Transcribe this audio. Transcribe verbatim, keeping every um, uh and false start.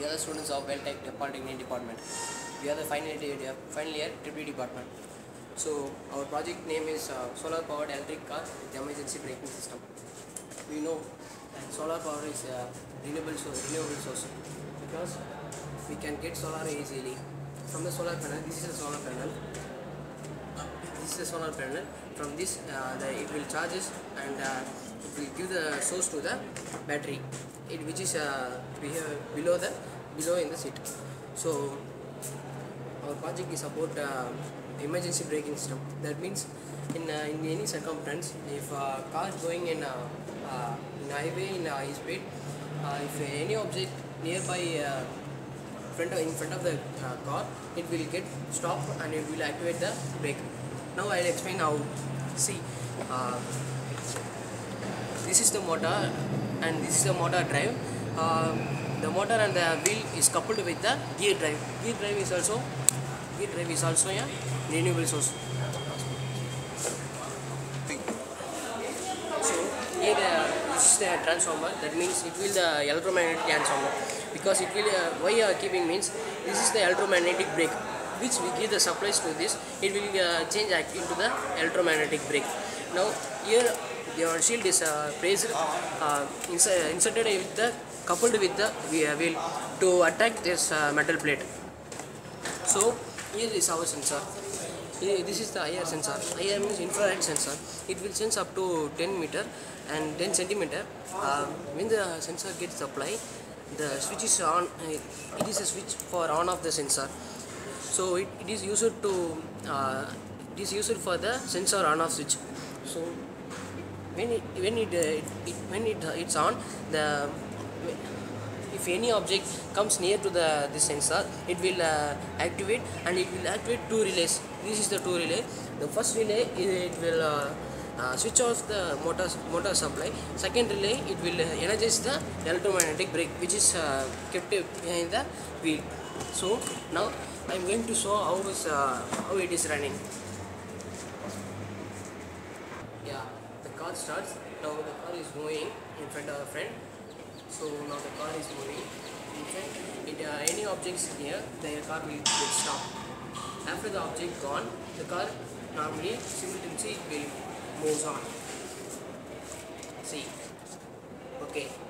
We are the students of Welltech Polytechnic Department. We are the final year, final year Triple E department. So our project name is uh, solar powered electric car with emergency braking system. We know that solar power is a renewable source, renewable source because we can get solar easily from the solar panel. This is a solar panel. This is a solar panel. From this, uh, the, it will charges and uh, it will give the source to the battery, it which is uh, below the below in the seat. So our project is about uh, emergency braking system. That means in uh, in any circumstance, if a car is going in a uh, in highway in high speed, uh, if any object nearby uh, front of, in front of the uh, car, it will get stopped and it will activate the brake. Now I will explain how. See, uh, this is the motor and this is the motor drive. Uh, the motor and the wheel is coupled with the gear drive. Gear drive is also gear drive is also a renewable source. So here uh, this is the transformer. That means it will the electromagnetic transformer because it will uh, why you are keeping means this is the electromagnetic brake, which we give the supplies to this, it will uh, change into the electromagnetic brake. Now here your shield is uh, placed uh, inserted with the coupled with the wheel to attack this uh, metal plate. So here is our sensor. Here, this is the I R sensor. I R means infrared sensor. It will sense up to ten meter and ten centimeter. Uh, when the sensor gets applied, the switch is on. Uh, it is a switch for on of the sensor. So it, it is used to uh, it is used for the sensor on off switch. So when it when it, uh, it, it when it uh, it's on, the if any object comes near to the this sensor, it will uh, activate and it will activate two relays. This is the two relay. The first relay it will uh, uh, switch off the motor motor supply. Second relay it will uh, energize the electromagnetic brake, which is uh, kept behind the wheel. So now I am going to show how is uh, how it is running. Yeah, the car starts. Now the car is moving in front of a friend. So now the car is moving in front. It, uh, any objects here, the car will get stopped. After the object gone, the car normally simultaneously will moves on. See, okay.